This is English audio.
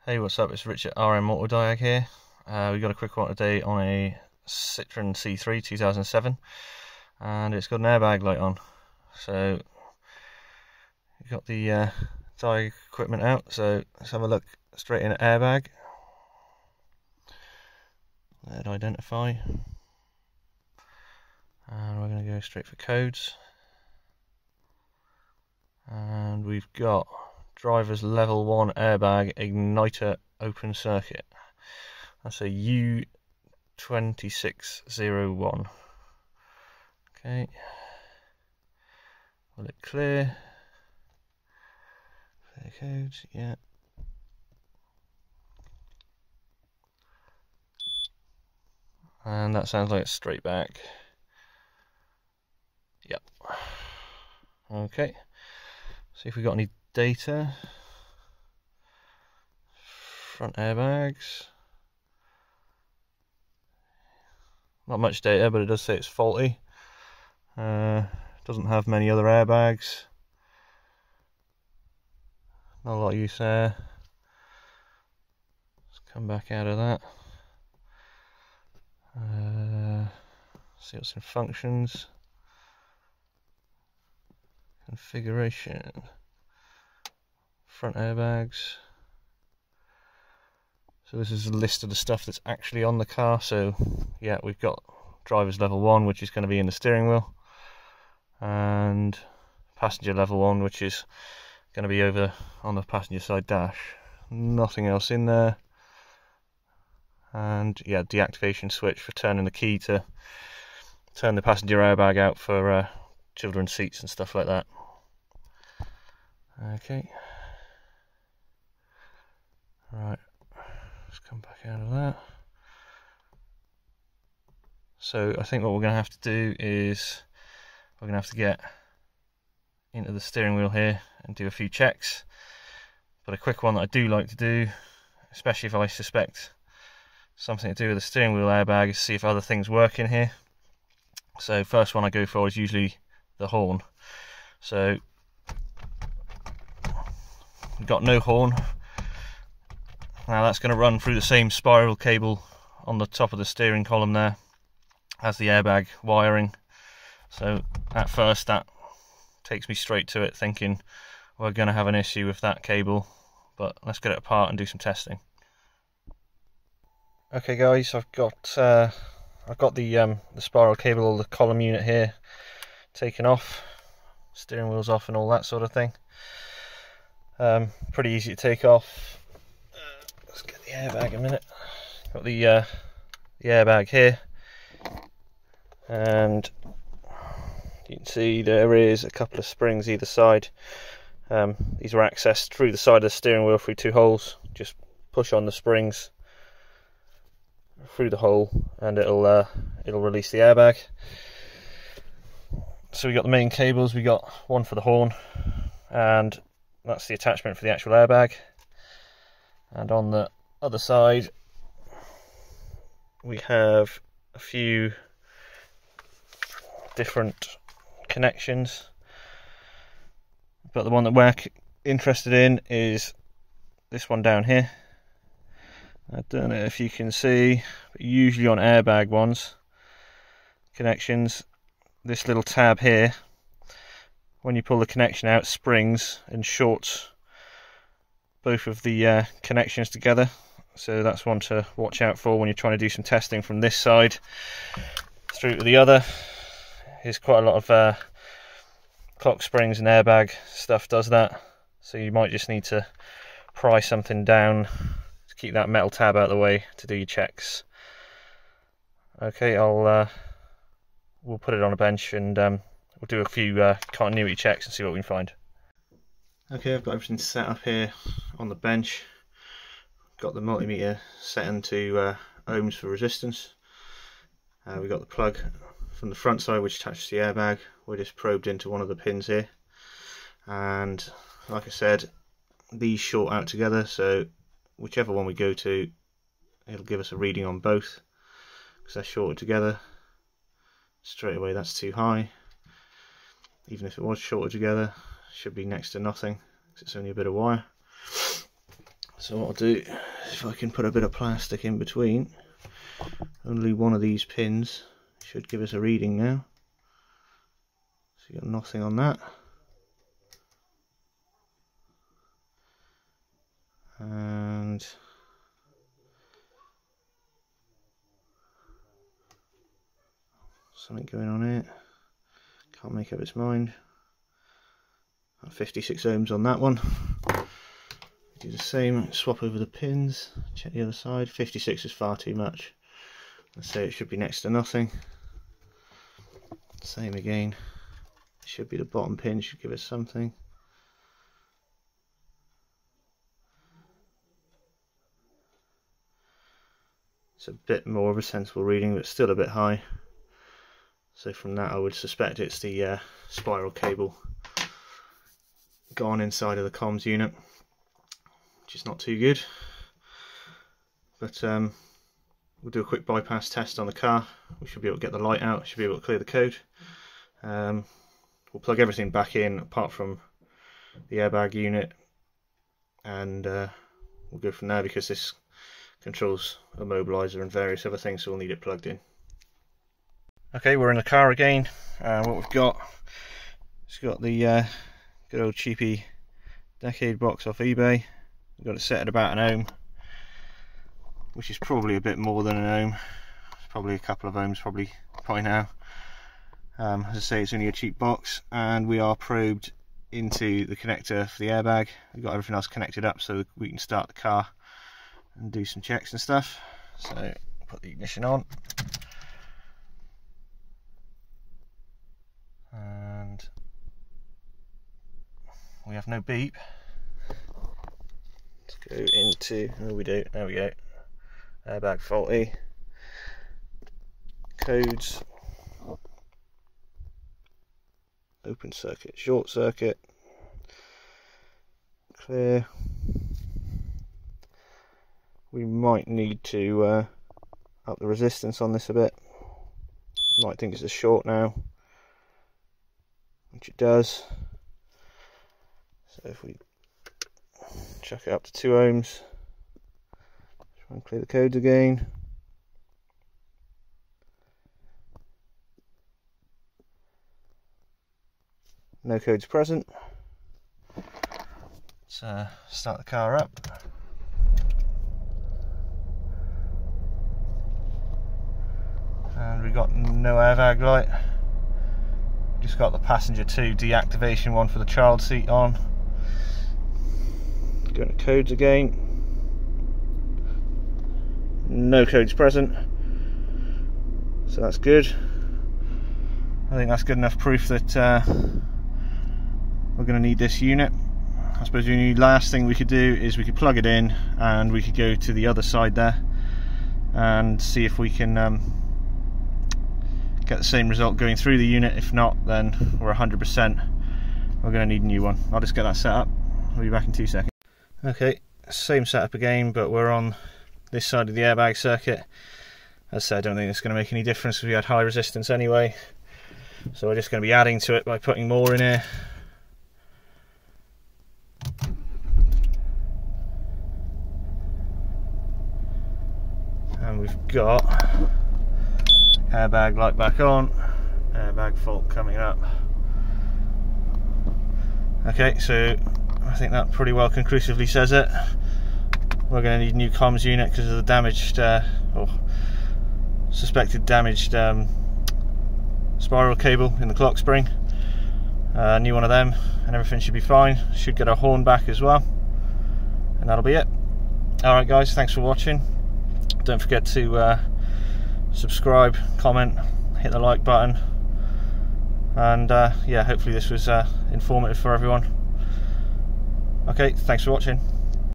Hey, what's up? It's Richard RMAutodiag here. We've got a quick one today on a Citroen C3 2007, and it's got an airbag light on. So we've got the diag equipment out, so let's have a look straight in at airbag. Let identify, and we're going to go straight for codes. And we've got driver's level 1 airbag igniter open circuit. That's a U2601. Okay, will it clear? Clear codes, yeah. And that sounds like it's straight back. Yep. Okay, see if we got any data. Front airbags. Not much data, but it does say it's faulty. Doesn't have many other airbags. Not a lot of use there. Let's come back out of that. See what's in functions. Configuration. Front airbags. So this is a list of the stuff that's actually on the car. So yeah, we've got driver's level 1, which is going to be in the steering wheel, and passenger level 1, which is going to be over on the passenger side dash. Nothing else in there. And yeah, deactivation switch for turning the key to turn the passenger airbag out for children's seats and stuff like that. Okay, right, let's come back out of that. So I think what we're going to have to do is we're going to have to get into the steering wheel here and do a few checks. But a quick one that I do like to do, especially if I suspect something to do with the steering wheel airbag, is see if other things work in here. So first one I go for is usually the horn. So we've got no horn. Now that's going to run through the same spiral cable on the top of the steering column there as the airbag wiring. So at first that takes me straight to it, thinking we're going to have an issue with that cable, but let's get it apart and do some testing. Okay guys, I've got the spiral cable, or the column unit here, taken off, steering wheel's off and all that sort of thing. Pretty easy to take off. Let's get the airbag a minute. Got the airbag here, and you can see there is a couple of springs either side. These are accessed through the side of the steering wheel through 2 holes. Just push on the springs through the hole and it'll release the airbag. So we got the main cables. We got one for the horn, and that's the attachment for the actual airbag. And on the other side we have a few different connections, but the one that we're interested in is this one down here. I don't know if you can see, but usually on airbag ones, connections, this little tab here, when you pull the connection out, springs and shorts both of the connections together. So that's one to watch out for when you're trying to do some testing from this side through to the other. There's quite a lot of clock springs and airbag stuff does that, so you might just need to pry something down to keep that metal tab out of the way to do your checks. Okay, we'll put it on a bench and we'll do a few continuity checks and see what we can find. Okay, I've got everything set up here on the bench. Got the multimeter set into ohms for resistance. We've got the plug from the front side which attaches the airbag. We're just probed into one of the pins here, and like I said, these short out together, so whichever one we go to, it'll give us a reading on both because they're shorted together. Straight away that's too high. Even if it was shorted together, it should be next to nothing because it's only a bit of wire. So what I'll do, if I can put a bit of plastic in between, only one of these pins should give us a reading now. So you got nothing on that. And something going on here, can't make up its mind. 56 ohms on that one. Do the same, swap over the pins, check the other side. 56 is far too much. Let's say it should be next to nothing. Same again, it should be the bottom pin, should give us something. It's a bit more of a sensible reading, but still a bit high. So from that I would suspect it's the spiral cable gone inside of the comms unit, which is not too good. But we'll do a quick bypass test on the car. We should be able to get the light out, should be able to clear the code. We'll plug everything back in apart from the airbag unit, and we'll go from there, because this controls a mobiliser and various other things, so we'll need it plugged in. Okay, we're in the car again. What we've got, it's got the good old cheapy decade box off eBay. We've got it set at about an ohm, which is probably a bit more than an ohm. It's probably a couple of ohms probably by now. As I say, it's only a cheap box, and we are probed into the connector for the airbag. We've got everything else connected up so we can start the car and do some checks and stuff. So put the ignition on, and we have no beep. Let's go into, oh we do, there we go, airbag faulty, codes, open circuit, short circuit, clear. We might need to up the resistance on this a bit. Might think it's a short now, which it does. So if we chuck it up to 2 ohms, try and clear the codes again. No codes present. Let's start the car up. And we've got no airbag light. Just got the passenger 2 deactivation one for the child seat on. Going to codes again. No codes present, so that's good. I think that's good enough proof that we're going to need this unit. I suppose the only last thing we could do is we could plug it in, and we could go to the other side there and see if we can get the same result going through the unit. If not, then we're 100%. We're going to need a new one. I'll just get that set up. I'll be back in 2 seconds. Okay, same setup again, but we're on this side of the airbag circuit. As I said, I don't think it's going to make any difference because we had high resistance anyway. So we're just going to be adding to it by putting more in here. And we've got airbag light back on, airbag fault coming up. Okay, so I think that pretty well conclusively says it. We're going to need a new comms unit because of the damaged, or suspected damaged spiral cable in the clock spring. New one of them, and everything should be fine. Should get our horn back as well, and that'll be it. Alright guys, thanks for watching. Don't forget to subscribe, comment, hit the like button, and yeah, hopefully this was informative for everyone. Okay, thanks for watching.